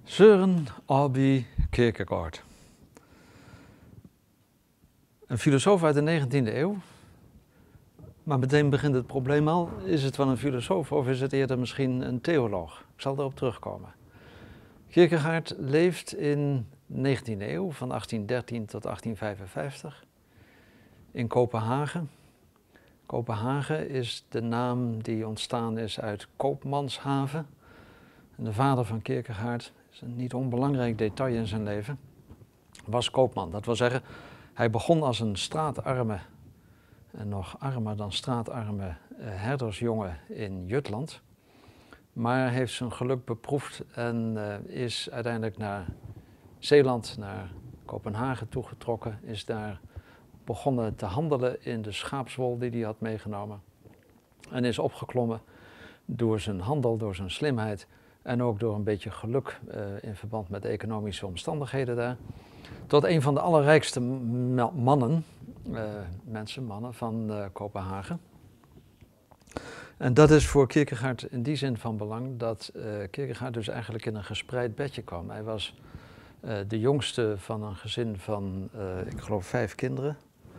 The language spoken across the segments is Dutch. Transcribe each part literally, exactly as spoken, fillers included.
Søren Orbie Kierkegaard. Een filosoof uit de negentiende eeuw. Maar meteen begint het probleem al. Is het wel een filosoof of is het eerder misschien een theoloog? Ik zal erop terugkomen. Kierkegaard leeft in de negentiende eeuw, van achttien dertien tot achttien vijfenvijftig, in Kopenhagen. Kopenhagen is de naam die ontstaan is uit Koopmanshaven. En de vader van Kierkegaard, is een niet onbelangrijk detail in zijn leven, was koopman. Dat wil zeggen, hij begon als een straatarme en nog armer dan straatarme uh, herdersjongen in Jutland. Maar heeft zijn geluk beproefd en uh, is uiteindelijk naar Zeeland, naar Kopenhagen toegetrokken. Is daar begonnen te handelen in de schaapswol die hij had meegenomen. En is opgeklommen door zijn handel, door zijn slimheid en ook door een beetje geluk uh, in verband met de economische omstandigheden daar. Tot een van de allerrijkste mannen, uh, mensen, mannen van uh, Kopenhagen. En dat is voor Kierkegaard in die zin van belang dat uh, Kierkegaard dus eigenlijk in een gespreid bedje kwam. Hij was uh, de jongste van een gezin van, uh, ik geloof, vijf kinderen.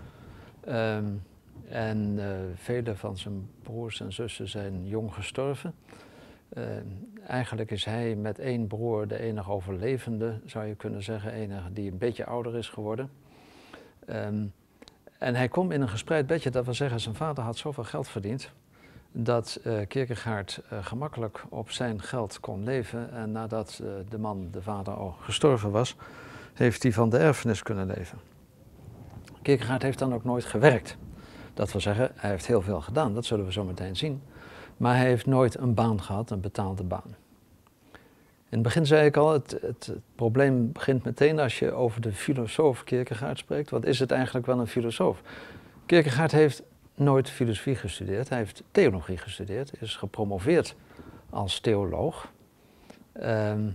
Um, en uh, vele van zijn broers en zussen zijn jong gestorven. Uh, eigenlijk is hij met één broer de enige overlevende, zou je kunnen zeggen, enige die een beetje ouder is geworden. Um, en hij kwam in een gespreid bedje, dat wil zeggen, zijn vader had zoveel geld verdiend dat uh, Kierkegaard uh, gemakkelijk op zijn geld kon leven. En nadat uh, de man, de vader, al gestorven was, heeft hij van de erfenis kunnen leven. Kierkegaard heeft dan ook nooit gewerkt. Dat wil zeggen, hij heeft heel veel gedaan, dat zullen we zo meteen zien. Maar hij heeft nooit een baan gehad, een betaalde baan. In het begin zei ik al, het, het, het probleem begint meteen als je over de filosoof Kierkegaard spreekt. Wat is het eigenlijk wel een filosoof? Kierkegaard heeft nooit filosofie gestudeerd, hij heeft theologie gestudeerd, is gepromoveerd als theoloog. Um,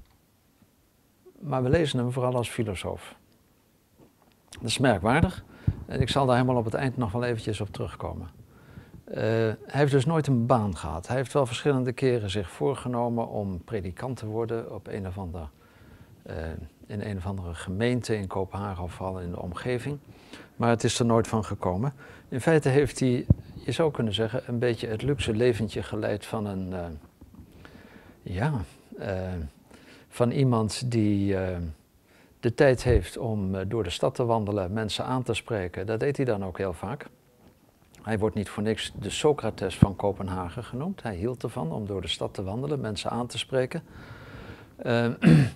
maar we lezen hem vooral als filosoof. Dat is merkwaardig en ik zal daar helemaal op het eind nog wel eventjes op terugkomen. Uh, hij heeft dus nooit een baan gehad. Hij heeft wel verschillende keren zich voorgenomen om predikant te worden op een of andere, uh, in een of andere gemeente in Kopenhagen of vooral in de omgeving. Maar het is er nooit van gekomen. In feite heeft hij, je zou kunnen zeggen, een beetje het luxe leventje geleid van een, uh, ja, uh, van iemand die uh, de tijd heeft om uh, door de stad te wandelen, mensen aan te spreken. Dat deed hij dan ook heel vaak. Hij wordt niet voor niks de Socrates van Kopenhagen genoemd. Hij hield ervan om door de stad te wandelen, mensen aan te spreken. Uh,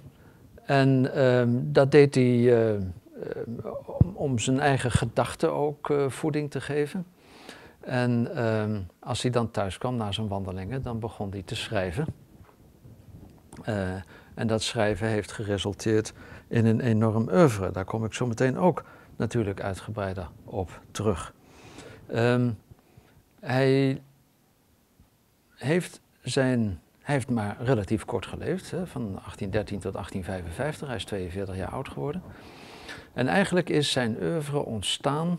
en uh, dat deed hij uh, uh, om, om zijn eigen gedachten ook uh, voeding te geven. En uh, als hij dan thuis kwam na zijn wandelingen, dan begon hij te schrijven. Uh, en dat schrijven heeft geresulteerd in een enorm oeuvre. Daar kom ik zo meteen ook natuurlijk uitgebreider op terug. Um, hij, heeft zijn, hij heeft maar relatief kort geleefd, hè, van achttien dertien tot achttien vijfenvijftig. Hij is tweeënveertig jaar oud geworden. En eigenlijk is zijn oeuvre ontstaan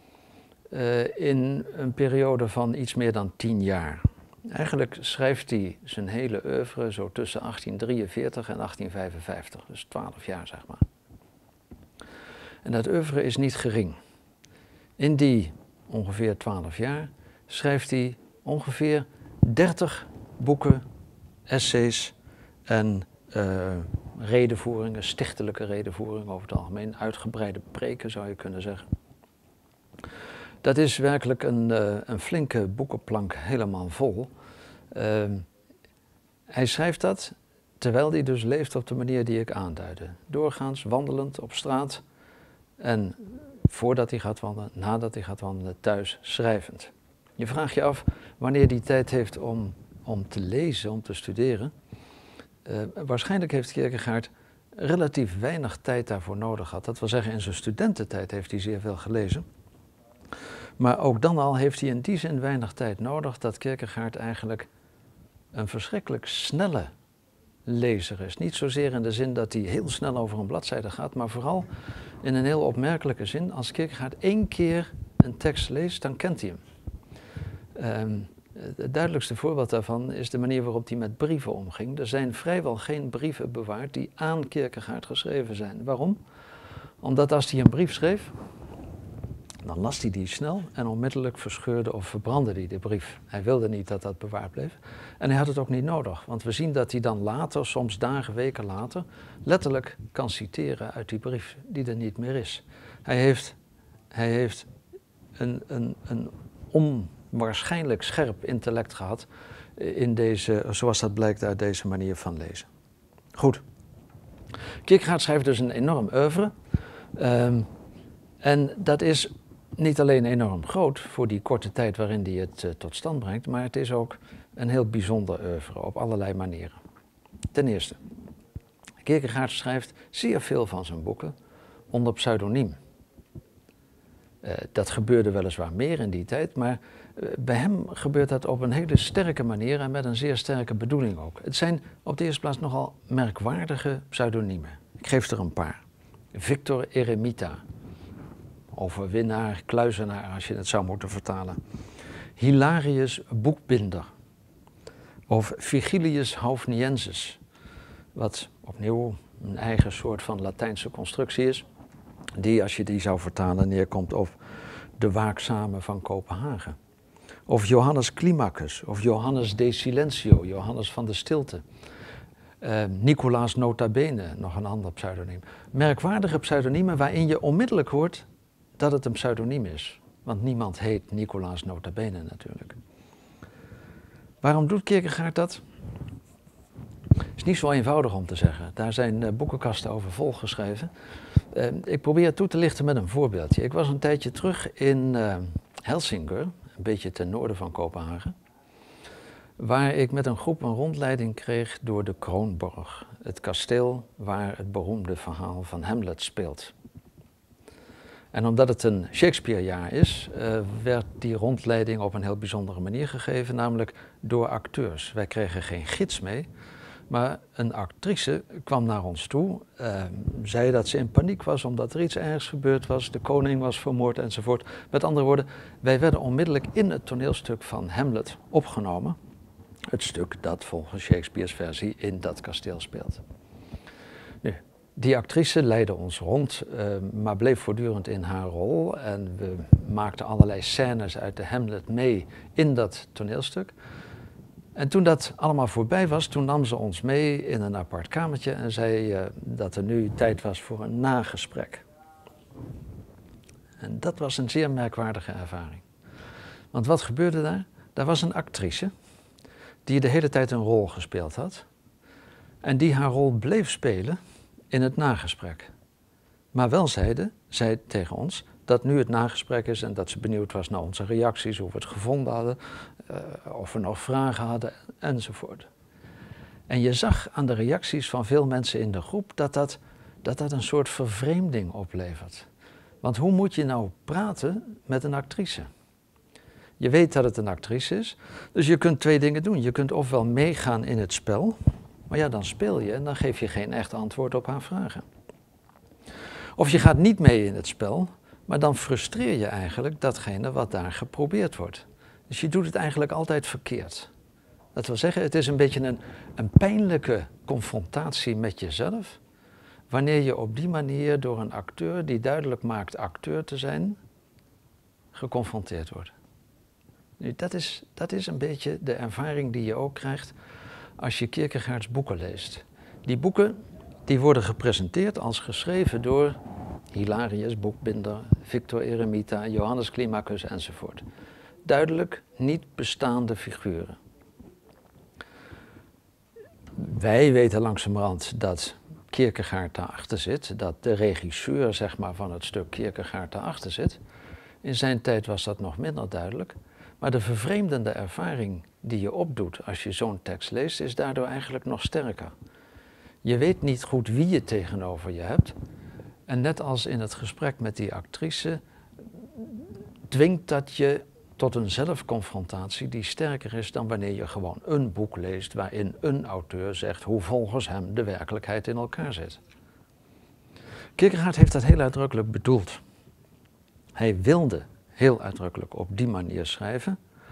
uh, in een periode van iets meer dan tien jaar. Eigenlijk schrijft hij zijn hele oeuvre zo tussen achttien drieënveertig en achttien vijfenvijftig, dus twaalf jaar zeg maar. En dat oeuvre is niet gering. In die ongeveer twaalf jaar schrijft hij ongeveer dertig boeken, essays en uh, redenvoeringen, stichtelijke redenvoeringen over het algemeen, uitgebreide preken zou je kunnen zeggen. Dat is werkelijk een, uh, een flinke boekenplank helemaal vol. Uh, hij schrijft dat terwijl hij dus leeft op de manier die ik aanduidde. Doorgaans wandelend op straat en voordat hij gaat wandelen, nadat hij gaat wandelen, thuis schrijvend. Je vraagt je af wanneer hij tijd heeft om, om te lezen, om te studeren. Uh, waarschijnlijk heeft Kierkegaard relatief weinig tijd daarvoor nodig gehad. Dat wil zeggen, in zijn studententijd heeft hij zeer veel gelezen. Maar ook dan al heeft hij in die zin weinig tijd nodig dat Kierkegaard eigenlijk een verschrikkelijk snelle lezer is. Niet zozeer in de zin dat hij heel snel over een bladzijde gaat, maar vooral in een heel opmerkelijke zin. Als Kierkegaard één keer een tekst leest, dan kent hij hem. Um, Het duidelijkste voorbeeld daarvan is de manier waarop hij met brieven omging. Er zijn vrijwel geen brieven bewaard die aan Kierkegaard geschreven zijn. Waarom? Omdat als hij een brief schreef, dan las hij die snel en onmiddellijk verscheurde of verbrandde hij de brief. Hij wilde niet dat dat bewaard bleef. En hij had het ook niet nodig, want we zien dat hij dan later, soms dagen, weken later, letterlijk kan citeren uit die brief die er niet meer is. Hij heeft, hij heeft een, een, een onwaarschijnlijk scherp intellect gehad in deze, zoals dat blijkt uit deze manier van lezen. Goed. Kierkegaard schrijft dus een enorm oeuvre. Um, en dat is niet alleen enorm groot voor die korte tijd waarin hij het uh, tot stand brengt, maar het is ook een heel bijzonder oeuvre op allerlei manieren. Ten eerste, Kierkegaard schrijft zeer veel van zijn boeken onder pseudoniem. Uh, dat gebeurde weliswaar meer in die tijd, maar uh, bij hem gebeurt dat op een hele sterke manier en met een zeer sterke bedoeling ook. Het zijn op de eerste plaats nogal merkwaardige pseudoniemen. Ik geef er een paar. Victor Eremita, overwinnaar, kluizenaar als je het zou moeten vertalen. Hilarius Boekbinder of Vigilius Haufniensis, wat opnieuw een eigen soort van Latijnse constructie is, die als je die zou vertalen neerkomt op de waakzame van Kopenhagen. Of Johannes Climacus of Johannes de Silentio, Johannes van de Stilte. Uh, Nicolaas Notabene, nog een ander pseudoniem. Merkwaardige pseudoniemen waarin je onmiddellijk hoort dat het een pseudoniem is. Want niemand heet Nicolaas Notabene natuurlijk. Waarom doet Kierkegaard dat? Het is niet zo eenvoudig om te zeggen. Daar zijn uh, boekenkasten over volgeschreven. Uh, ik probeer het toe te lichten met een voorbeeldje. Ik was een tijdje terug in uh, Helsingur, een beetje ten noorden van Kopenhagen, waar ik met een groep een rondleiding kreeg door de Kroonborg, het kasteel waar het beroemde verhaal van Hamlet speelt. En omdat het een Shakespeare-jaar is, uh, werd die rondleiding op een heel bijzondere manier gegeven, namelijk door acteurs. Wij kregen geen gids mee, maar een actrice kwam naar ons toe, uh, zei dat ze in paniek was omdat er iets ergs gebeurd was, de koning was vermoord enzovoort. Met andere woorden, wij werden onmiddellijk in het toneelstuk van Hamlet opgenomen. Het stuk dat volgens Shakespeare's versie in dat kasteel speelt. Nu, die actrice leidde ons rond, uh, maar bleef voortdurend in haar rol. En we maakten allerlei scènes uit de Hamlet mee in dat toneelstuk. En toen dat allemaal voorbij was, toen nam ze ons mee in een apart kamertje en zei uh, dat er nu tijd was voor een nagesprek. En dat was een zeer merkwaardige ervaring. Want wat gebeurde daar? Daar was een actrice die de hele tijd een rol gespeeld had en die haar rol bleef spelen in het nagesprek. Maar wel zeide, zei tegen ons, dat nu het nagesprek is en dat ze benieuwd was naar onze reacties, hoe we het gevonden hadden, uh, of we nog vragen hadden enzovoort. En je zag aan de reacties van veel mensen in de groep dat dat, dat, dat een soort vervreemding oplevert. Want hoe moet je nou praten met een actrice? Je weet dat het een actrice is, dus je kunt twee dingen doen. Je kunt ofwel meegaan in het spel, maar ja, dan speel je en dan geef je geen echt antwoord op haar vragen. Of je gaat niet mee in het spel, maar dan frustreer je eigenlijk datgene wat daar geprobeerd wordt. Dus je doet het eigenlijk altijd verkeerd. Dat wil zeggen, het is een beetje een, een pijnlijke confrontatie met jezelf, wanneer je op die manier door een acteur die duidelijk maakt acteur te zijn, geconfronteerd wordt. Nu, dat is, dat is een beetje de ervaring die je ook krijgt als je Kierkegaards boeken leest. Die boeken die worden gepresenteerd als geschreven door Hilarius Boekbinder, Victor Eremita, Johannes Climacus enzovoort. Duidelijk niet bestaande figuren. Wij weten langzamerhand dat Kierkegaard daarachter zit, dat de regisseur zeg maar, van het stuk Kierkegaard daarachter zit. In zijn tijd was dat nog minder duidelijk. Maar de vervreemdende ervaring die je opdoet als je zo'n tekst leest, is daardoor eigenlijk nog sterker. Je weet niet goed wie je tegenover je hebt. En net als in het gesprek met die actrice, dwingt dat je tot een zelfconfrontatie die sterker is dan wanneer je gewoon een boek leest waarin een auteur zegt hoe volgens hem de werkelijkheid in elkaar zit. Kierkegaard heeft dat heel uitdrukkelijk bedoeld. Hij wilde heel uitdrukkelijk op die manier schrijven,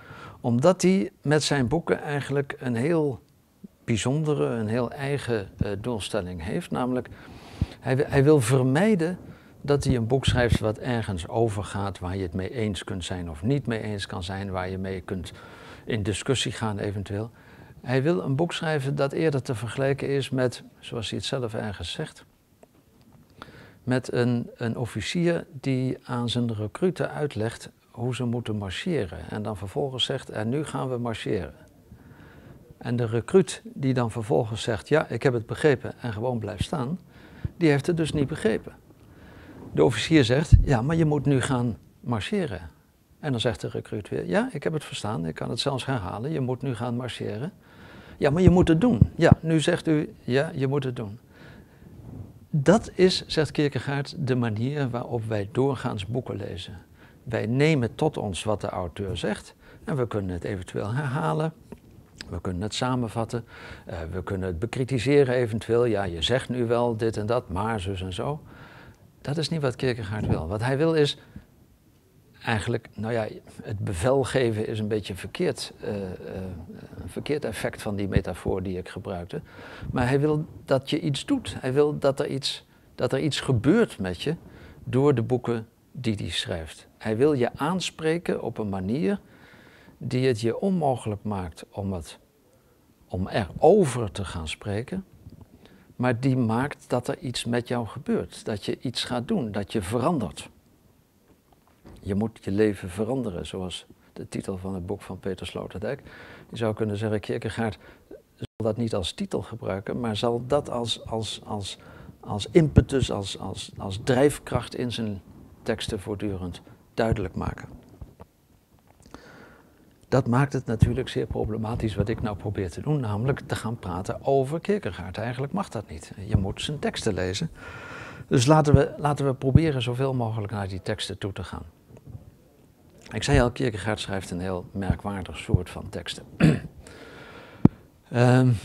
Omdat hij met zijn boeken eigenlijk een heel bijzondere, een heel eigen uh, doelstelling heeft. Namelijk, hij, hij wil vermijden dat hij een boek schrijft wat ergens overgaat, waar je het mee eens kunt zijn of niet mee eens kan zijn, waar je mee kunt in discussie gaan eventueel. Hij wil een boek schrijven dat eerder te vergelijken is met, zoals hij het zelf ergens zegt, met een, een officier die aan zijn recruten uitlegt hoe ze moeten marcheren. En dan vervolgens zegt, en nu gaan we marcheren. En de recruut die dan vervolgens zegt, ja, ik heb het begrepen en gewoon blijft staan, die heeft het dus niet begrepen. De officier zegt, ja, maar je moet nu gaan marcheren. En dan zegt de recruut weer, ja, ik heb het verstaan, ik kan het zelfs herhalen, je moet nu gaan marcheren. Ja, maar je moet het doen. Ja, nu zegt u, ja, je moet het doen. Dat is, zegt Kierkegaard, de manier waarop wij doorgaans boeken lezen. Wij nemen tot ons wat de auteur zegt en we kunnen het eventueel herhalen. We kunnen het samenvatten, uh, we kunnen het bekritiseren eventueel. Ja, je zegt nu wel dit en dat, maar zus en zo. Dat is niet wat Kierkegaard wil. Wat hij wil is eigenlijk, nou ja, het bevel geven is een beetje verkeerd, uh, uh, een verkeerd effect van die metafoor die ik gebruikte. Maar hij wil dat je iets doet. Hij wil dat er iets, dat er iets gebeurt met je door de boeken die hij schrijft. Hij wil je aanspreken op een manier die het je onmogelijk maakt om, het, om erover te gaan spreken, maar die maakt dat er iets met jou gebeurt, dat je iets gaat doen, dat je verandert. Je moet je leven veranderen, zoals de titel van het boek van Peter Sloterdijk. Je zou kunnen zeggen, Kierkegaard zal dat niet als titel gebruiken, maar zal dat als, als, als, als impetus, als, als, als drijfkracht in zijn teksten voortdurend duidelijk maken. Dat maakt het natuurlijk zeer problematisch wat ik nou probeer te doen, namelijk te gaan praten over Kierkegaard. Eigenlijk mag dat niet. Je moet zijn teksten lezen. Dus laten we, laten we proberen zoveel mogelijk naar die teksten toe te gaan. Ik zei al, Kierkegaard schrijft een heel merkwaardig soort van teksten. um,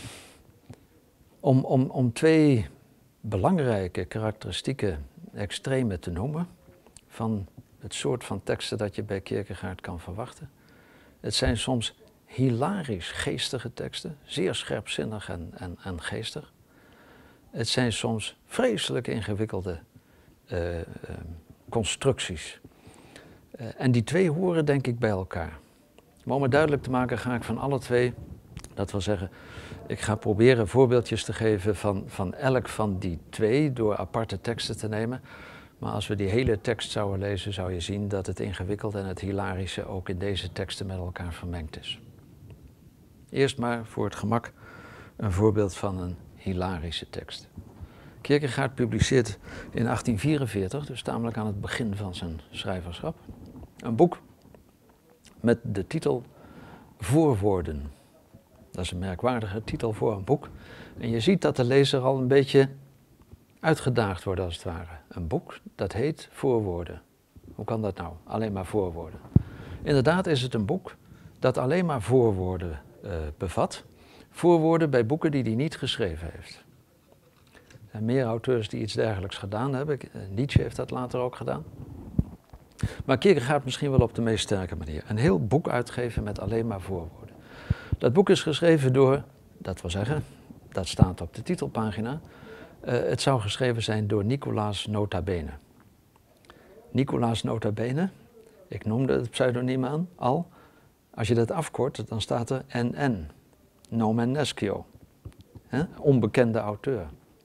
om, om, om twee belangrijke karakteristieke extreme te noemen van het soort van teksten dat je bij Kierkegaard kan verwachten. Het zijn soms hilarisch geestige teksten, zeer scherpzinnig en, en, en geestig. Het zijn soms vreselijk ingewikkelde uh, uh, constructies. Uh, en die twee horen denk ik bij elkaar. Maar om het duidelijk te maken ga ik van alle twee, dat wil zeggen, ik ga proberen voorbeeldjes te geven van, van elk van die twee door aparte teksten te nemen. Maar als we die hele tekst zouden lezen, zou je zien dat het ingewikkelde en het hilarische ook in deze teksten met elkaar vermengd is. Eerst maar voor het gemak een voorbeeld van een hilarische tekst. Kierkegaard publiceert in achttien vierenveertig, dus tamelijk aan het begin van zijn schrijverschap, een boek met de titel Voorwoorden. Dat is een merkwaardige titel voor een boek. En je ziet dat de lezer al een beetje uitgedaagd wordt als het ware. Een boek dat heet Voorwoorden. Hoe kan dat nou? Alleen maar voorwoorden. Inderdaad is het een boek dat alleen maar voorwoorden uh, bevat. Voorwoorden bij boeken die hij niet geschreven heeft. Er zijn meer auteurs die iets dergelijks gedaan hebben. Nietzsche heeft dat later ook gedaan. Maar Kierkegaard misschien wel op de meest sterke manier. Een heel boek uitgeven met alleen maar voorwoorden. Dat boek is geschreven door, dat wil zeggen, dat staat op de titelpagina. Uh, het zou geschreven zijn door Nicolaas Nota Bene. Nicolaas Nota Bene, ik noemde het pseudoniem aan al. Als je dat afkort, dan staat er N N. Nomen nescio. He? Onbekende auteur.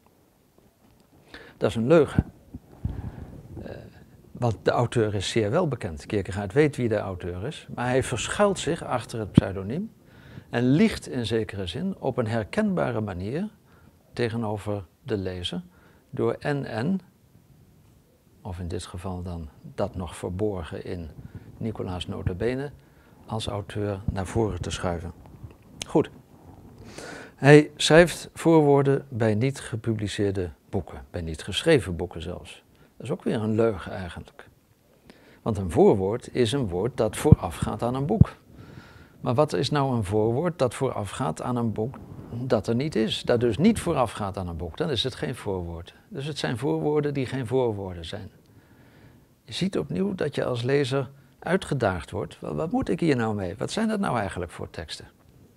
Dat is een leugen. Uh, want de auteur is zeer wel bekend. Kierkegaard weet wie de auteur is. Maar hij verschuilt zich achter het pseudoniem. En liegt in zekere zin op een herkenbare manier tegenover de lezer. Door N N, of in dit geval dan dat nog verborgen in Nicolaas Nota Bene, als auteur naar voren te schuiven. Goed. Hij schrijft voorwoorden bij niet gepubliceerde boeken, bij niet geschreven boeken zelfs. Dat is ook weer een leugen eigenlijk. Want een voorwoord is een woord dat voorafgaat aan een boek. Maar wat is nou een voorwoord dat voorafgaat aan een boek dat er niet is? Dat dus niet voorafgaat aan een boek, dan is het geen voorwoord. Dus het zijn voorwoorden die geen voorwoorden zijn. Je ziet opnieuw dat je als lezer uitgedaagd wordt, wat, wat moet ik hier nou mee? Wat zijn dat nou eigenlijk voor teksten?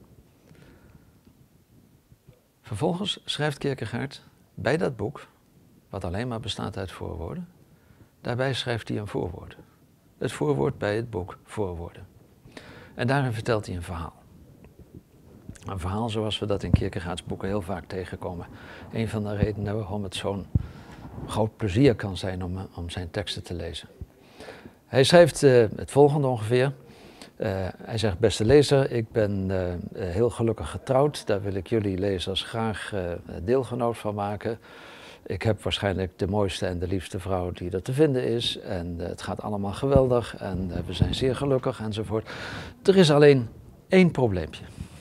Vervolgens schrijft Kierkegaard bij dat boek, wat alleen maar bestaat uit voorwoorden, daarbij schrijft hij een voorwoord. Het voorwoord bij het boek Voorwoorden. En daarin vertelt hij een verhaal. Een verhaal zoals we dat in Kierkegaards boeken heel vaak tegenkomen. Een van de redenen waarom het zo'n groot plezier kan zijn om, om zijn teksten te lezen. Hij schrijft uh, het volgende ongeveer. Uh, hij zegt, beste lezer, ik ben uh, heel gelukkig getrouwd. Daar wil ik jullie lezers graag uh, deelgenoot van maken. Ik heb waarschijnlijk de mooiste en de liefste vrouw die er te vinden is. En uh, het gaat allemaal geweldig en uh, we zijn zeer gelukkig enzovoort. Er is alleen één probleempje.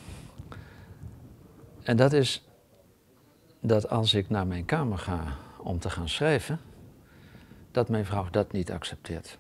En dat is dat als ik naar mijn kamer ga om te gaan schrijven, dat mijn vrouw dat niet accepteert.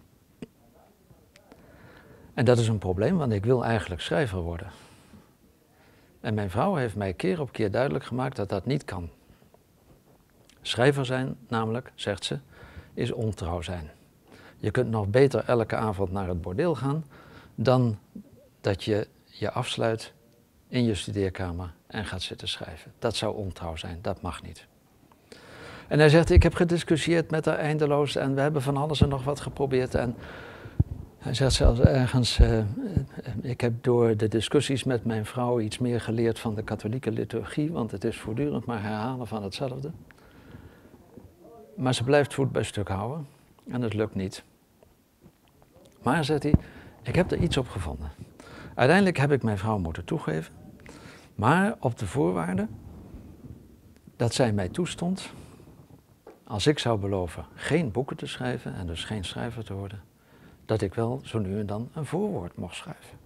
En dat is een probleem, want ik wil eigenlijk schrijver worden. En mijn vrouw heeft mij keer op keer duidelijk gemaakt dat dat niet kan. Schrijver zijn, namelijk, zegt ze, is ontrouw zijn. Je kunt nog beter elke avond naar het bordeel gaan dan dat je je afsluit in je studeerkamer en gaat zitten schrijven. Dat zou ontrouw zijn, dat mag niet. En hij zegt, ik heb gediscussieerd met haar eindeloos en we hebben van alles en nog wat geprobeerd. En hij zegt zelfs ergens, uh, ik heb door de discussies met mijn vrouw iets meer geleerd van de katholieke liturgie, want het is voortdurend maar herhalen van hetzelfde. Maar ze blijft voet bij stuk houden en het lukt niet. Maar, zegt hij, ik heb er iets op gevonden. Uiteindelijk heb ik mijn vrouw moeten toegeven, maar op de voorwaarde dat zij mij toestond, als ik zou beloven geen boeken te schrijven en dus geen schrijver te worden, dat ik wel zo nu en dan een voorwoord mocht schrijven.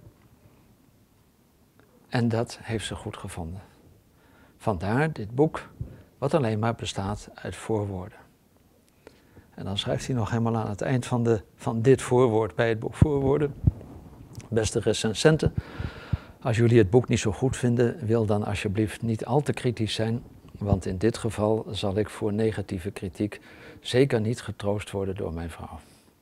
En dat heeft ze goed gevonden. Vandaar dit boek, wat alleen maar bestaat uit voorwoorden. En dan schrijft hij nog helemaal aan het eind van, de, van dit voorwoord bij het boek Voorwoorden. Beste recensenten, als jullie het boek niet zo goed vinden, wil dan alsjeblieft niet al te kritisch zijn, want in dit geval zal ik voor negatieve kritiek zeker niet getroost worden door mijn vrouw.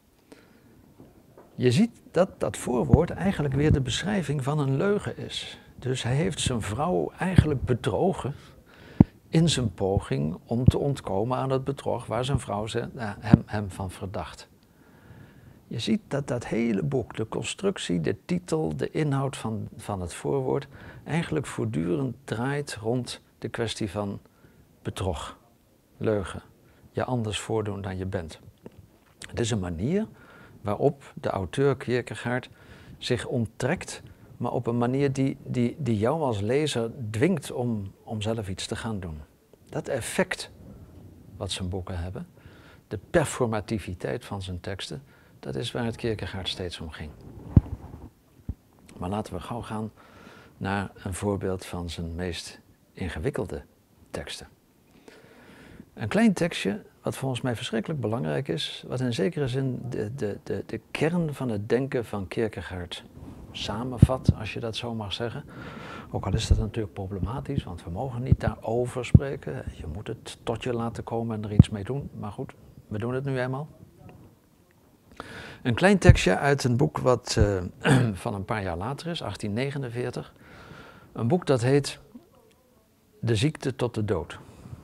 Je ziet dat dat voorwoord eigenlijk weer de beschrijving van een leugen is. Dus hij heeft zijn vrouw eigenlijk bedrogen in zijn poging om te ontkomen aan het bedrog waar zijn vrouw hem, hem van verdacht. Je ziet dat dat hele boek, de constructie, de titel, de inhoud van, van het voorwoord, eigenlijk voortdurend draait rond de kwestie van bedrog, leugen, je anders voordoen dan je bent. Het is een manier waarop de auteur Kierkegaard zich onttrekt, maar op een manier die, die, die jou als lezer dwingt om, om zelf iets te gaan doen. Dat effect wat zijn boeken hebben, de performativiteit van zijn teksten, dat is waar het Kierkegaard steeds om ging. Maar laten we gauw gaan naar een voorbeeld van zijn meest ingewikkelde teksten. Een klein tekstje, wat volgens mij verschrikkelijk belangrijk is, wat in zekere zin de, de, de, de kern van het denken van Kierkegaard samenvat, als je dat zo mag zeggen. Ook al is dat natuurlijk problematisch, want we mogen niet daarover spreken. Je moet het tot je laten komen en er iets mee doen. Maar goed, we doen het nu eenmaal. Een klein tekstje uit een boek wat uh, van een paar jaar later is, achttien negenenveertig. Een boek dat heet De ziekte tot de dood.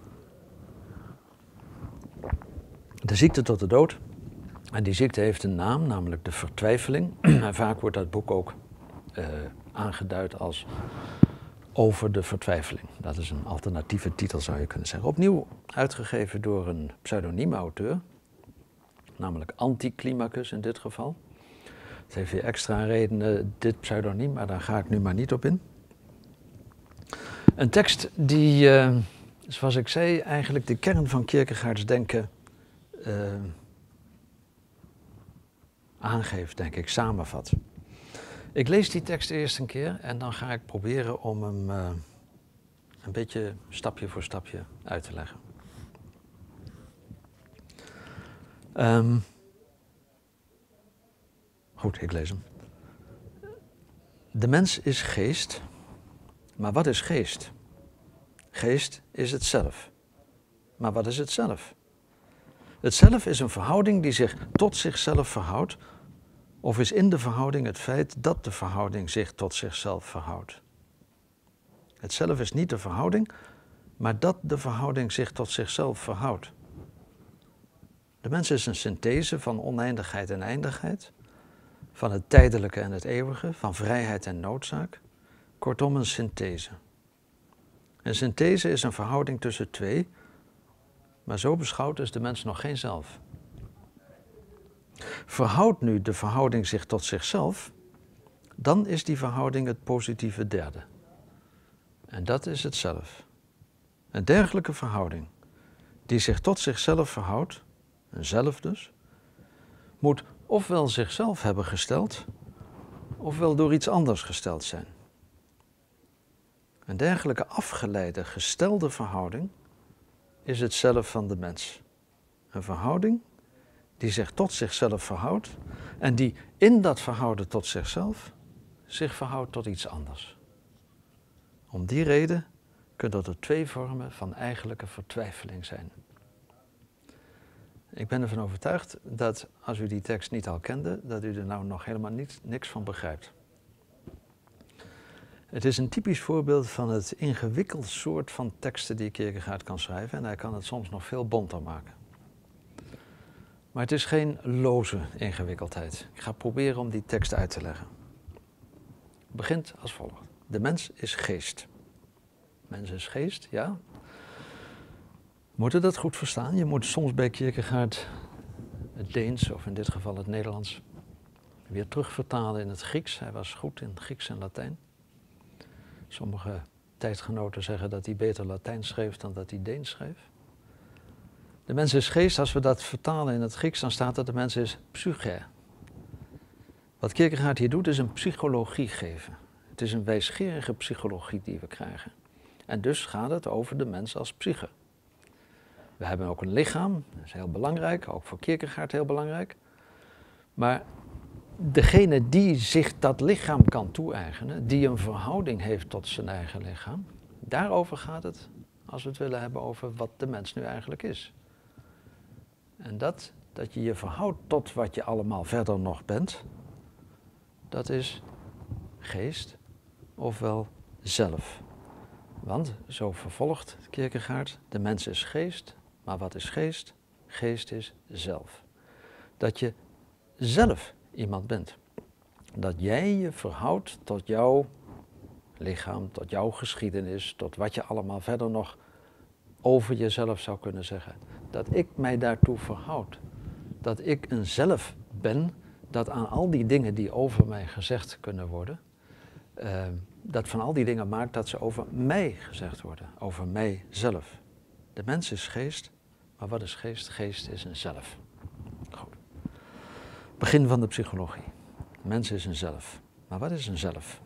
De ziekte tot de dood. En die ziekte heeft een naam, namelijk de vertwijfeling. En vaak wordt dat boek ook uh, aangeduid als Over de vertwijfeling. Dat is een alternatieve titel, zou je kunnen zeggen. Opnieuw uitgegeven door een pseudonieme auteur. Namelijk Anticlimacus in dit geval. Het heeft weer extra redenen, dit pseudoniem, maar daar ga ik nu maar niet op in. Een tekst die, uh, zoals ik zei, eigenlijk de kern van Kierkegaards denken uh, aangeeft, denk ik, samenvat. Ik lees die tekst eerst een keer en dan ga ik proberen om hem uh, een beetje stapje voor stapje uit te leggen. Um, goed, ik lees hem. De mens is geest, maar wat is geest? Geest is het zelf. Maar wat is het zelf? Het zelf is een verhouding die zich tot zichzelf verhoudt Of is in de verhouding het feit dat de verhouding zich tot zichzelf verhoudt? Het zelf is niet de verhouding, maar dat de verhouding zich tot zichzelf verhoudt. De mens is een synthese van oneindigheid en eindigheid, van het tijdelijke en het eeuwige, van vrijheid en noodzaak. Kortom, een synthese. Een synthese is een verhouding tussen twee, maar zo beschouwd is de mens nog geen zelf. Verhoudt nu de verhouding zich tot zichzelf, dan is die verhouding het positieve derde. En dat is het zelf. Een dergelijke verhouding, die zich tot zichzelf verhoudt, een zelf dus, moet ofwel zichzelf hebben gesteld, ofwel door iets anders gesteld zijn. Een dergelijke afgeleide, gestelde verhouding is het zelf van de mens. Een verhouding die zich tot zichzelf verhoudt en die in dat verhouden tot zichzelf zich verhoudt tot iets anders. Om die reden kunnen er twee vormen van eigenlijke vertwijfeling zijn. Ik ben ervan overtuigd dat als u die tekst niet al kende, dat u er nou nog helemaal niet, niks van begrijpt. Het is een typisch voorbeeld van het ingewikkeld soort van teksten die Kierkegaard kan schrijven en hij kan het soms nog veel bonter maken. Maar het is geen loze ingewikkeldheid. Ik ga proberen om die tekst uit te leggen. Het begint als volgt. De mens is geest. Mens is geest, ja. Moet je dat goed verstaan? Je moet soms bij Kierkegaard het Deens, of in dit geval het Nederlands, weer terugvertalen in het Grieks. Hij was goed in Grieks en Latijn. Sommige tijdgenoten zeggen dat hij beter Latijn schreef dan dat hij Deens schreef. De mens is geest, als we dat vertalen in het Grieks, dan staat dat de mens is psyche. Wat Kierkegaard hier doet, is een psychologie geven. Het is een wijsgerige psychologie die we krijgen. En dus gaat het over de mens als psyche. We hebben ook een lichaam, dat is heel belangrijk, ook voor Kierkegaard heel belangrijk. Maar degene die zich dat lichaam kan toe-eigenen, die een verhouding heeft tot zijn eigen lichaam, daarover gaat het als we het willen hebben over wat de mens nu eigenlijk is. En dat, dat je je verhoudt tot wat je allemaal verder nog bent, dat is geest, ofwel zelf. Want, zo vervolgt Kierkegaard, de mens is geest, maar wat is geest? Geest is zelf. Dat je zelf iemand bent. Dat jij je verhoudt tot jouw lichaam, tot jouw geschiedenis, tot wat je allemaal verder nog over jezelf zou kunnen zeggen. Dat ik mij daartoe verhoud. Dat ik een zelf ben, dat aan al die dingen die over mij gezegd kunnen worden, uh, dat van al die dingen maakt dat ze over mij gezegd worden, over mijzelf. De mens is geest, maar wat is geest? Geest is een zelf. Goed. Begin van de psychologie. De mens is een zelf. Maar wat is een zelf?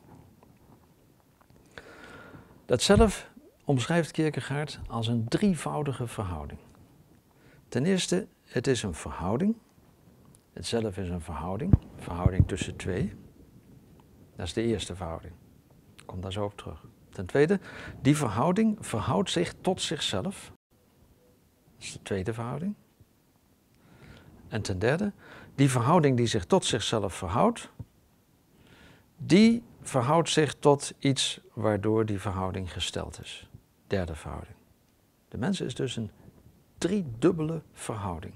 Dat zelf omschrijft Kierkegaard als een drievoudige verhouding. Ten eerste, het is een verhouding. Het zelf is een verhouding. Een verhouding tussen twee. Dat is de eerste verhouding. Ik kom daar zo op terug. Ten tweede, die verhouding verhoudt zich tot zichzelf. Dat is de tweede verhouding. En ten derde, die verhouding die zich tot zichzelf verhoudt, die verhoudt zich tot iets waardoor die verhouding gesteld is. Derde verhouding. De mens is dus een driedubbele verhouding.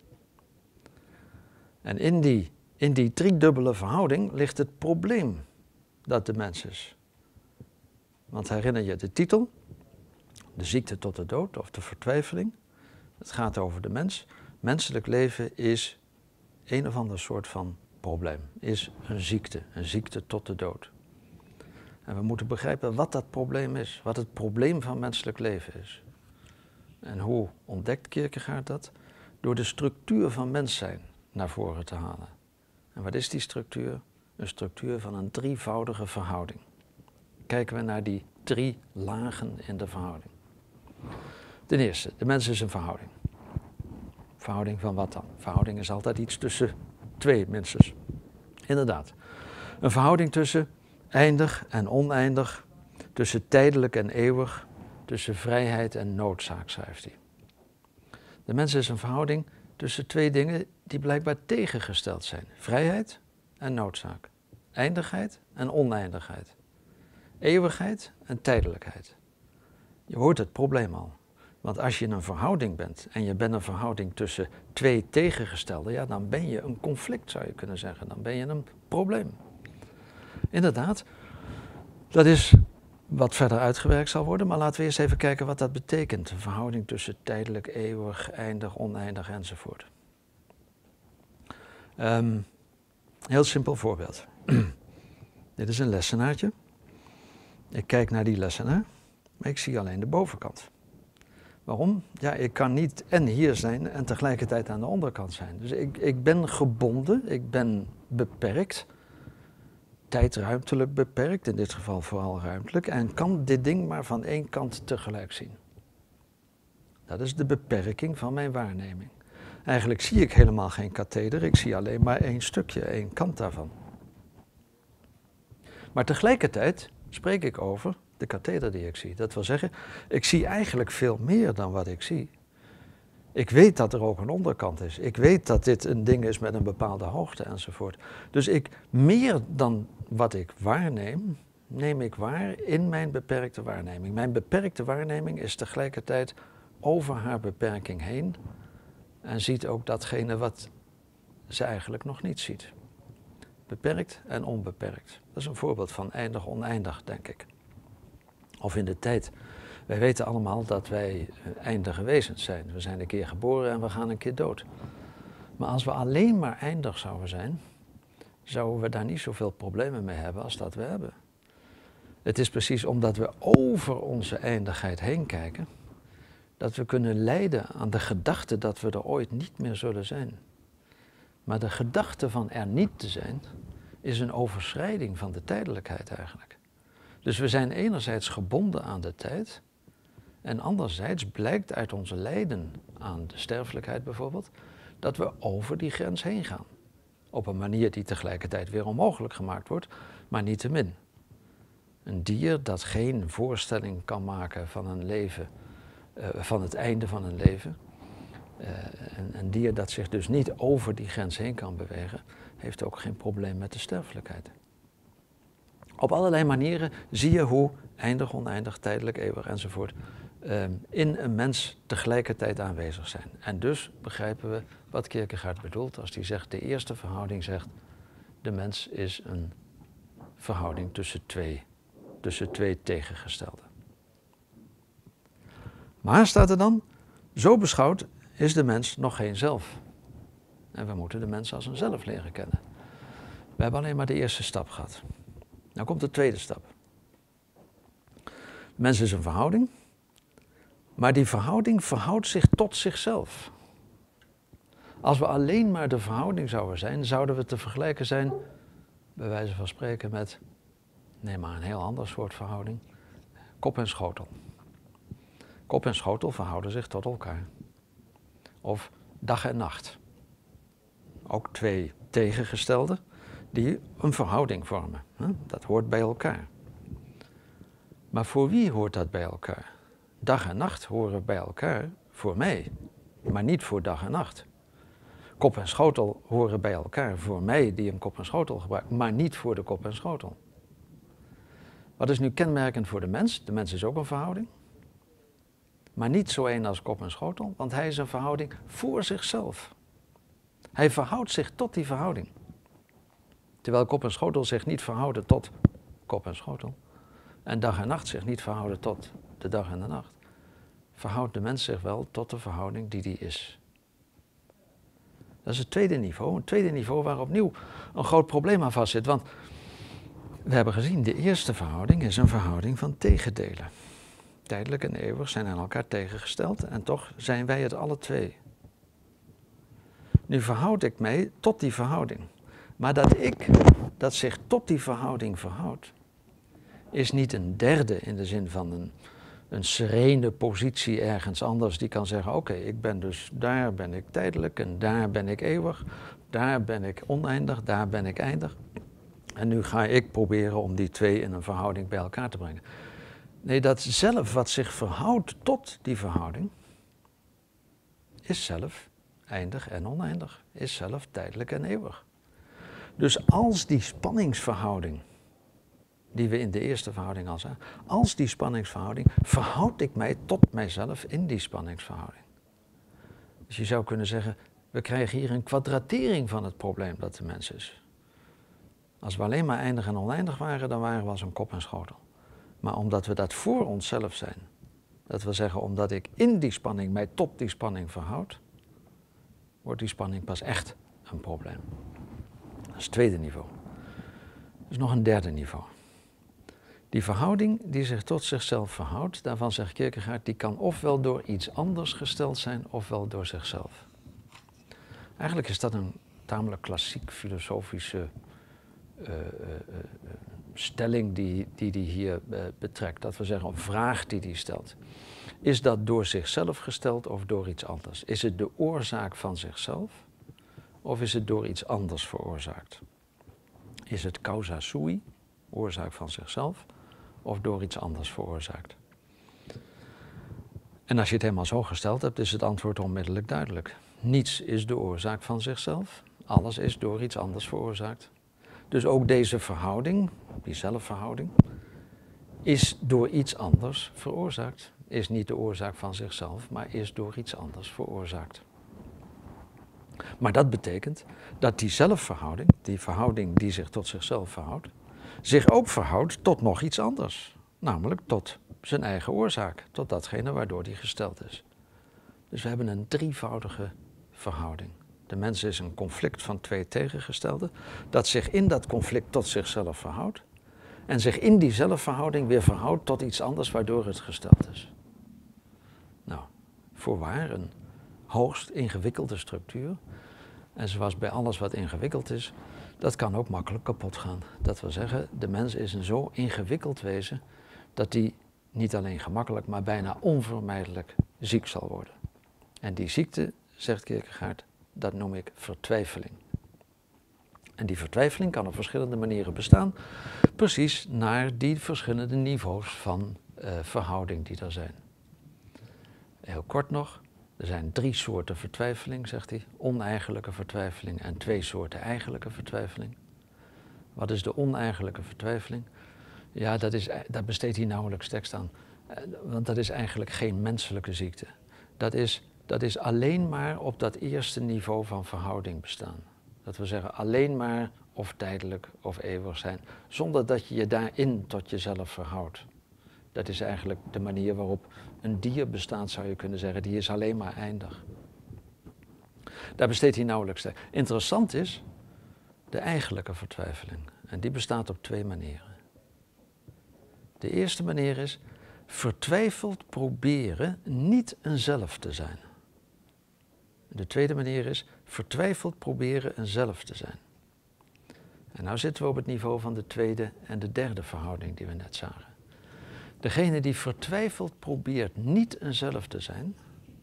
En in die, in die driedubbele verhouding ligt het probleem dat de mens is. Want herinner je de titel, de ziekte tot de dood of de vertwijfeling. Het gaat over de mens. Menselijk leven is een of ander soort van probleem. Is een ziekte, een ziekte tot de dood. En we moeten begrijpen wat dat probleem is. Wat het probleem van menselijk leven is. En hoe ontdekt Kierkegaard dat? Door de structuur van mens zijn naar voren te halen. En wat is die structuur? Een structuur van een drievoudige verhouding. Kijken we naar die drie lagen in de verhouding. Ten eerste, de mens is een verhouding. Verhouding van wat dan? Verhouding is altijd iets tussen twee minstens. Inderdaad. Een verhouding tussen eindig en oneindig, tussen tijdelijk en eeuwig, tussen vrijheid en noodzaak, schrijft hij. De mens is een verhouding tussen twee dingen die blijkbaar tegengesteld zijn. Vrijheid en noodzaak. Eindigheid en oneindigheid. Eeuwigheid en tijdelijkheid. Je hoort het probleem al. Want als je in een verhouding bent en je bent een verhouding tussen twee tegengestelden, ja, dan ben je een conflict, zou je kunnen zeggen. Dan ben je een probleem. Inderdaad, dat is wat verder uitgewerkt zal worden, maar laten we eerst even kijken wat dat betekent. Een verhouding tussen tijdelijk, eeuwig, eindig, oneindig enzovoort. Um, heel simpel voorbeeld. Dit is een lessenaartje. Ik kijk naar die lessenaar, maar ik zie alleen de bovenkant. Waarom? Ja, ik kan niet en hier zijn en tegelijkertijd aan de onderkant zijn. Dus ik, ik ben gebonden, ik ben beperkt, tijdruimtelijk beperkt, in dit geval vooral ruimtelijk, en kan dit ding maar van één kant tegelijk zien. Dat is de beperking van mijn waarneming. Eigenlijk zie ik helemaal geen katheder, ik zie alleen maar één stukje, één kant daarvan. Maar tegelijkertijd spreek ik over de katheder die ik zie. Dat wil zeggen, ik zie eigenlijk veel meer dan wat ik zie. Ik weet dat er ook een onderkant is. Ik weet dat dit een ding is met een bepaalde hoogte enzovoort. Dus ik, meer dan wat ik waarneem, neem ik waar in mijn beperkte waarneming. Mijn beperkte waarneming is tegelijkertijd over haar beperking heen en ziet ook datgene wat ze eigenlijk nog niet ziet. Beperkt en onbeperkt. Dat is een voorbeeld van eindig oneindig, denk ik. Of in de tijd. Wij weten allemaal dat wij eindige wezens zijn. We zijn een keer geboren en we gaan een keer dood. Maar als we alleen maar eindig zouden zijn, zouden we daar niet zoveel problemen mee hebben als dat we hebben. Het is precies omdat we over onze eindigheid heen kijken, dat we kunnen lijden aan de gedachte dat we er ooit niet meer zullen zijn. Maar de gedachte van er niet te zijn, is een overschrijding van de tijdelijkheid eigenlijk. Dus we zijn enerzijds gebonden aan de tijd, en anderzijds blijkt uit onze lijden aan de sterfelijkheid bijvoorbeeld, dat we over die grens heen gaan. Op een manier die tegelijkertijd weer onmogelijk gemaakt wordt, maar niettemin. Een dier dat geen voorstelling kan maken van een leven, uh, van het einde van een leven, uh, een, een dier dat zich dus niet over die grens heen kan bewegen, heeft ook geen probleem met de sterfelijkheid. Op allerlei manieren zie je hoe eindig, oneindig, tijdelijk, eeuwig enzovoort uh, in een mens tegelijkertijd aanwezig zijn. En dus begrijpen we wat Kierkegaard bedoelt als hij zegt, de eerste verhouding zegt, de mens is een verhouding tussen twee, tussen twee tegengestelden. Maar staat er dan, zo beschouwd is de mens nog geen zelf. En we moeten de mens als een zelf leren kennen. We hebben alleen maar de eerste stap gehad. Nou komt de tweede stap. De mens is een verhouding, maar die verhouding verhoudt zich tot zichzelf. Als we alleen maar de verhouding zouden zijn, zouden we te vergelijken zijn, bij wijze van spreken, met, neem maar een heel ander soort verhouding, kop en schotel. Kop en schotel verhouden zich tot elkaar. Of dag en nacht. Ook twee tegengestelden die een verhouding vormen. Dat hoort bij elkaar. Maar voor wie hoort dat bij elkaar? Dag en nacht horen bij elkaar voor mij, maar niet voor dag en nacht. Kop en schotel horen bij elkaar voor mij die een kop en schotel gebruikt, maar niet voor de kop en schotel. Wat is nu kenmerkend voor de mens? De mens is ook een verhouding. Maar niet zo één als kop en schotel, want hij is een verhouding voor zichzelf. Hij verhoudt zich tot die verhouding. Terwijl kop en schotel zich niet verhouden tot kop en schotel. En dag en nacht zich niet verhouden tot de dag en de nacht. Verhoudt de mens zich wel tot de verhouding die die is. Dat is het tweede niveau. Een tweede niveau waar opnieuw een groot probleem aan vastzit. Want we hebben gezien, de eerste verhouding is een verhouding van tegendelen. Tijdelijk en eeuwig zijn aan elkaar tegengesteld en toch zijn wij het alle twee. Nu verhoud ik mij tot die verhouding. Maar dat ik, dat zich tot die verhouding verhoudt, is niet een derde in de zin van een, een serene positie ergens anders die kan zeggen, oké, okay, ik ben dus, daar ben ik tijdelijk en daar ben ik eeuwig, daar ben ik oneindig, daar ben ik eindig. En nu ga ik proberen om die twee in een verhouding bij elkaar te brengen. Nee, dat zelf wat zich verhoudt tot die verhouding, is zelf eindig en oneindig, is zelf tijdelijk en eeuwig. Dus als die spanningsverhouding, die we in de eerste verhouding al zagen, als die spanningsverhouding, verhoud ik mij tot mijzelf in die spanningsverhouding. Dus je zou kunnen zeggen, we krijgen hier een kwadratering van het probleem dat de mens is. Als we alleen maar eindig en oneindig waren, dan waren we als een kop en schotel. Maar omdat we dat voor onszelf zijn, dat wil zeggen omdat ik in die spanning mij tot die spanning verhoud, wordt die spanning pas echt een probleem. Dat is het tweede niveau. Er is nog een derde niveau. Die verhouding die zich tot zichzelf verhoudt, daarvan zegt Kierkegaard, die kan ofwel door iets anders gesteld zijn, ofwel door zichzelf. Eigenlijk is dat een tamelijk klassiek filosofische uh, uh, uh, stelling die die, die hier uh, betrekt. Dat we zeggen, een vraag die hij stelt. Is dat door zichzelf gesteld of door iets anders? Is het de oorzaak van zichzelf of is het door iets anders veroorzaakt? Is het causa sui, oorzaak van zichzelf, of door iets anders veroorzaakt? En als je het helemaal zo gesteld hebt, is het antwoord onmiddellijk duidelijk. Niets is de oorzaak van zichzelf, alles is door iets anders veroorzaakt. Dus ook deze verhouding, die zelfverhouding, is door iets anders veroorzaakt. Is niet de oorzaak van zichzelf, maar is door iets anders veroorzaakt. Maar dat betekent dat die zelfverhouding, die verhouding die zich tot zichzelf verhoudt, zich ook verhoudt tot nog iets anders. Namelijk tot zijn eigen oorzaak, tot datgene waardoor die gesteld is. Dus we hebben een drievoudige verhouding. De mens is een conflict van twee tegengestelde, dat zich in dat conflict tot zichzelf verhoudt en zich in die zelfverhouding weer verhoudt tot iets anders waardoor het gesteld is. Nou, voorwaar een hoogst ingewikkelde structuur. En zoals bij alles wat ingewikkeld is, dat kan ook makkelijk kapot gaan. Dat wil zeggen, de mens is een zo ingewikkeld wezen dat hij niet alleen gemakkelijk, maar bijna onvermijdelijk ziek zal worden. En die ziekte, zegt Kierkegaard, dat noem ik vertwijfeling. En die vertwijfeling kan op verschillende manieren bestaan, precies naar die verschillende niveaus van uh, verhouding die er zijn. Heel kort nog, er zijn drie soorten vertwijfeling, zegt hij. Oneigenlijke vertwijfeling en twee soorten eigenlijke vertwijfeling. Wat is de oneigenlijke vertwijfeling? Ja, dat is, daar besteedt hij nauwelijks tekst aan. Want dat is eigenlijk geen menselijke ziekte. Dat is, dat is alleen maar op dat eerste niveau van verhouding bestaan. Dat wil zeggen alleen maar of tijdelijk of eeuwig zijn, zonder dat je je daarin tot jezelf verhoudt. Dat is eigenlijk de manier waarop een dier bestaat, zou je kunnen zeggen. Die is alleen maar eindig. Daar besteedt hij nauwelijks tijd. Interessant is de eigenlijke vertwijfeling. En die bestaat op twee manieren. De eerste manier is vertwijfeld proberen niet een zelf te zijn. De tweede manier is vertwijfeld proberen een zelf te zijn. En nou zitten we op het niveau van de tweede en de derde verhouding die we net zagen. Degene die vertwijfeld probeert niet een zelf te zijn,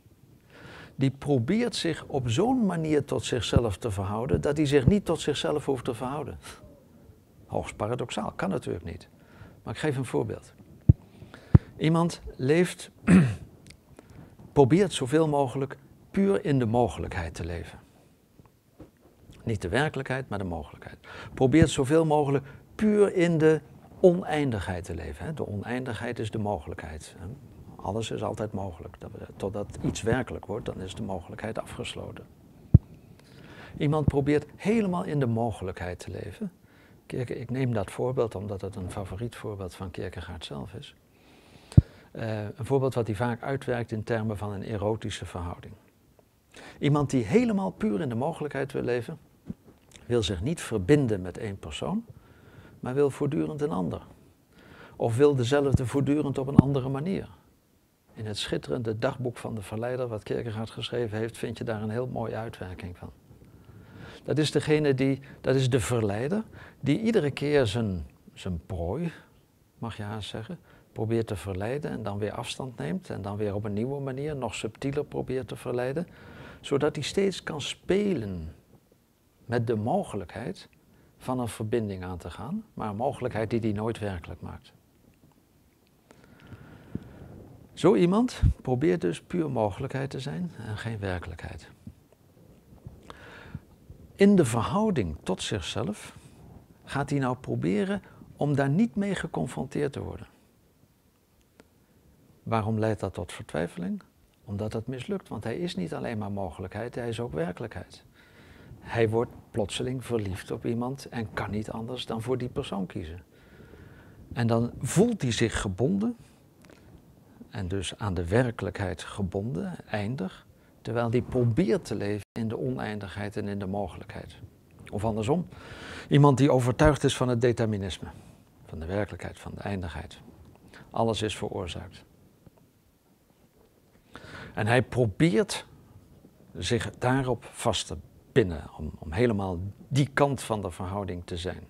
die probeert zich op zo'n manier tot zichzelf te verhouden, dat hij zich niet tot zichzelf hoeft te verhouden. Hoogst paradoxaal, kan natuurlijk niet. Maar ik geef een voorbeeld. Iemand leeft, probeert zoveel mogelijk puur in de mogelijkheid te leven. Niet de werkelijkheid, maar de mogelijkheid. Probeert zoveel mogelijk puur in de oneindigheid te leven. De oneindigheid is de mogelijkheid. Alles is altijd mogelijk. Totdat iets werkelijk wordt, dan is de mogelijkheid afgesloten. Iemand probeert helemaal in de mogelijkheid te leven. Ik neem dat voorbeeld omdat het een favoriet voorbeeld van Kierkegaard zelf is. Uh, een voorbeeld wat hij vaak uitwerkt in termen van een erotische verhouding. Iemand die helemaal puur in de mogelijkheid wil leven, wil zich niet verbinden met één persoon, maar wil voortdurend een ander. Of wil dezelfde voortdurend op een andere manier. In het schitterende dagboek van de verleider, wat Kierkegaard geschreven heeft, vind je daar een heel mooie uitwerking van. Dat is degene die, dat is de verleider, die iedere keer zijn, zijn prooi, mag je haast zeggen, probeert te verleiden en dan weer afstand neemt en dan weer op een nieuwe manier, nog subtieler probeert te verleiden, zodat hij steeds kan spelen met de mogelijkheid van een verbinding aan te gaan, maar een mogelijkheid die hij nooit werkelijk maakt. Zo iemand probeert dus puur mogelijkheid te zijn en geen werkelijkheid. in de verhouding tot zichzelf gaat hij nou proberen om daar niet mee geconfronteerd te worden. Waarom leidt dat tot vertwijfeling? Omdat het mislukt, want hij is niet alleen maar mogelijkheid, hij is ook werkelijkheid. Hij wordt plotseling verliefd op iemand en kan niet anders dan voor die persoon kiezen. En dan voelt hij zich gebonden, en dus aan de werkelijkheid gebonden, eindig, terwijl hij probeert te leven in de oneindigheid en in de mogelijkheid. Of andersom, iemand die overtuigd is van het determinisme, van de werkelijkheid, van de eindigheid. Alles is veroorzaakt. En hij probeert zich daarop vast te pinnen, om, om helemaal die kant van de verhouding te zijn.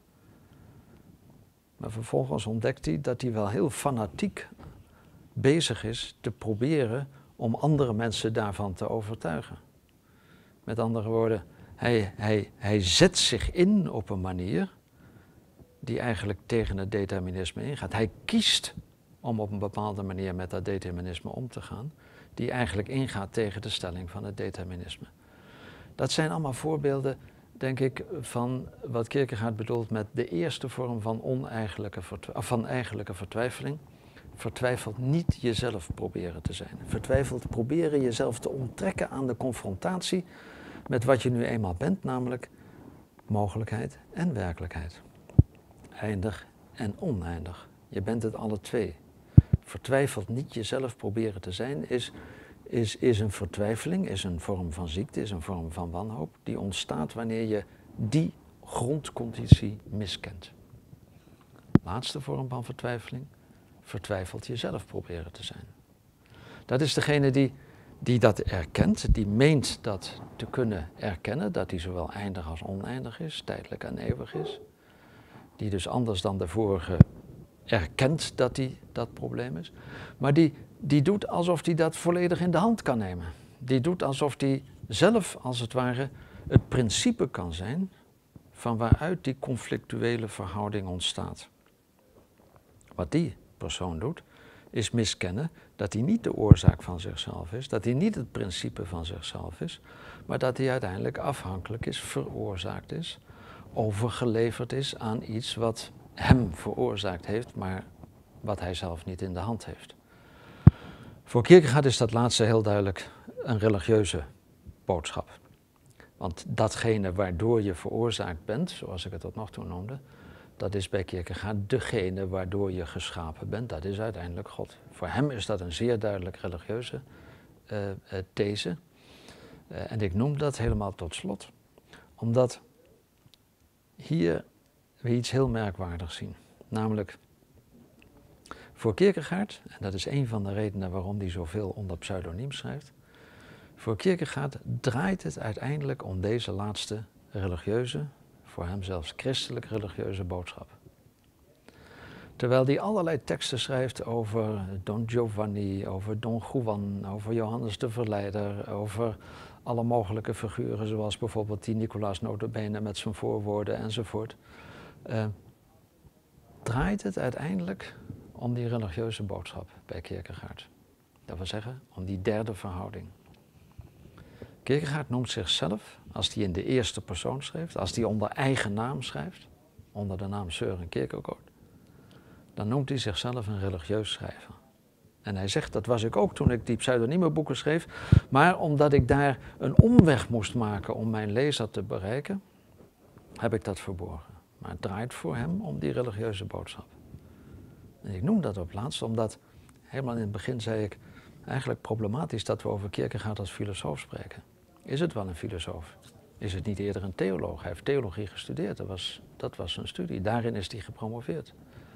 Maar vervolgens ontdekt hij dat hij wel heel fanatiek bezig is te proberen om andere mensen daarvan te overtuigen. Met andere woorden, hij, hij, hij zet zich in op een manier die eigenlijk tegen het determinisme ingaat. Hij kiest om op een bepaalde manier met dat determinisme om te gaan, die eigenlijk ingaat tegen de stelling van het determinisme. Dat zijn allemaal voorbeelden, denk ik, van wat Kierkegaard bedoelt met de eerste vorm van oneigenlijke vertwi- van eigenlijke vertwijfeling. Vertwijfeld niet jezelf proberen te zijn. Vertwijfeld proberen jezelf te onttrekken aan de confrontatie met wat je nu eenmaal bent, namelijk mogelijkheid en werkelijkheid. Eindig en oneindig. Je bent het alle twee. Vertwijfeld niet jezelf proberen te zijn is, is, is een vertwijfeling, is een vorm van ziekte, is een vorm van wanhoop die ontstaat wanneer je die grondconditie miskent. Laatste vorm van vertwijfeling, vertwijfeld jezelf proberen te zijn. Dat is degene die, die dat erkent, die meent dat te kunnen erkennen, dat hij zowel eindig als oneindig is, tijdelijk en eeuwig is. Die dus anders dan de vorige erkent dat hij dat probleem is. Maar die, die doet alsof hij dat volledig in de hand kan nemen. Die doet alsof hij zelf, als het ware, het principe kan zijn van waaruit die conflictuele verhouding ontstaat. Wat die persoon doet, is miskennen dat hij niet de oorzaak van zichzelf is, dat hij niet het principe van zichzelf is, maar dat hij uiteindelijk afhankelijk is, veroorzaakt is, overgeleverd is aan iets wat hem veroorzaakt heeft, maar wat hij zelf niet in de hand heeft. Voor Kierkegaard is dat laatste heel duidelijk een religieuze boodschap. Want datgene waardoor je veroorzaakt bent, zoals ik het tot nog toe noemde, dat is bij Kierkegaard degene waardoor je geschapen bent, dat is uiteindelijk God. Voor hem is dat een zeer duidelijk religieuze uh, uh, these. Uh, en ik noem dat helemaal tot slot, omdat hier we iets heel merkwaardigs zien. Namelijk, voor Kierkegaard, en dat is een van de redenen waarom hij zoveel onder pseudoniem schrijft, voor Kierkegaard draait het uiteindelijk om deze laatste religieuze, voor hem zelfs christelijk religieuze boodschap. Terwijl hij allerlei teksten schrijft over Don Giovanni, over Don Juan, over Johannes de Verleider, over alle mogelijke figuren, zoals bijvoorbeeld die Nicolaas nota bene met zijn voorwoorden enzovoort, uh, draait het uiteindelijk om die religieuze boodschap bij Kierkegaard. Dat wil zeggen, om die derde verhouding. Kierkegaard noemt zichzelf, als hij in de eerste persoon schrijft, als hij onder eigen naam schrijft, onder de naam Søren Kierkegaard, dan noemt hij zichzelf een religieus schrijver. En hij zegt, dat was ik ook toen ik die pseudonieme boeken schreef, maar omdat ik daar een omweg moest maken om mijn lezer te bereiken, heb ik dat verborgen. Maar het draait voor hem om die religieuze boodschap. En ik noem dat op laatst, omdat, helemaal in het begin zei ik, eigenlijk problematisch dat we over Kierkegaard als filosoof spreken. Is het wel een filosoof? Is het niet eerder een theoloog? Hij heeft theologie gestudeerd, dat was, dat was zijn studie. Daarin is hij gepromoveerd.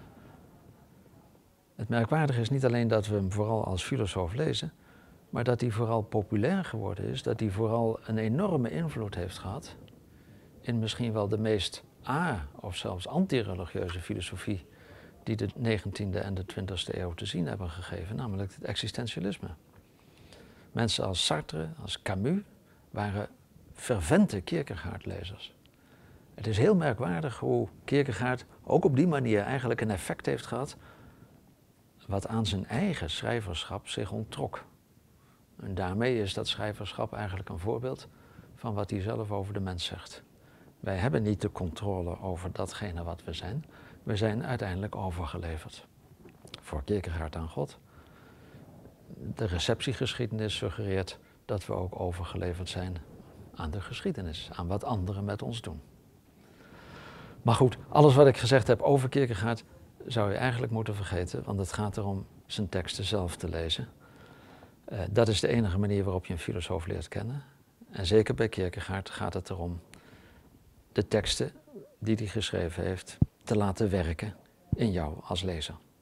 Het merkwaardige is niet alleen dat we hem vooral als filosoof lezen, maar dat hij vooral populair geworden is, dat hij vooral een enorme invloed heeft gehad in misschien wel de meest a- of zelfs anti-religieuze filosofie die de negentiende en de twintigste eeuw te zien hebben gegeven, namelijk het existentialisme. Mensen als Sartre, als Camus, waren fervente Kierkegaard-lezers. Het is heel merkwaardig hoe Kierkegaard ook op die manier eigenlijk een effect heeft gehad wat aan zijn eigen schrijverschap zich onttrok. En daarmee is dat schrijverschap eigenlijk een voorbeeld van wat hij zelf over de mens zegt. Wij hebben niet de controle over datgene wat we zijn. We zijn uiteindelijk overgeleverd. Voor Kierkegaard aan God. De receptiegeschiedenis suggereert dat we ook overgeleverd zijn aan de geschiedenis, aan wat anderen met ons doen. Maar goed, alles wat ik gezegd heb over Kierkegaard zou je eigenlijk moeten vergeten, want het gaat erom zijn teksten zelf te lezen. Uh, dat is de enige manier waarop je een filosoof leert kennen. En zeker bij Kierkegaard gaat het erom de teksten die hij geschreven heeft te laten werken in jou als lezer.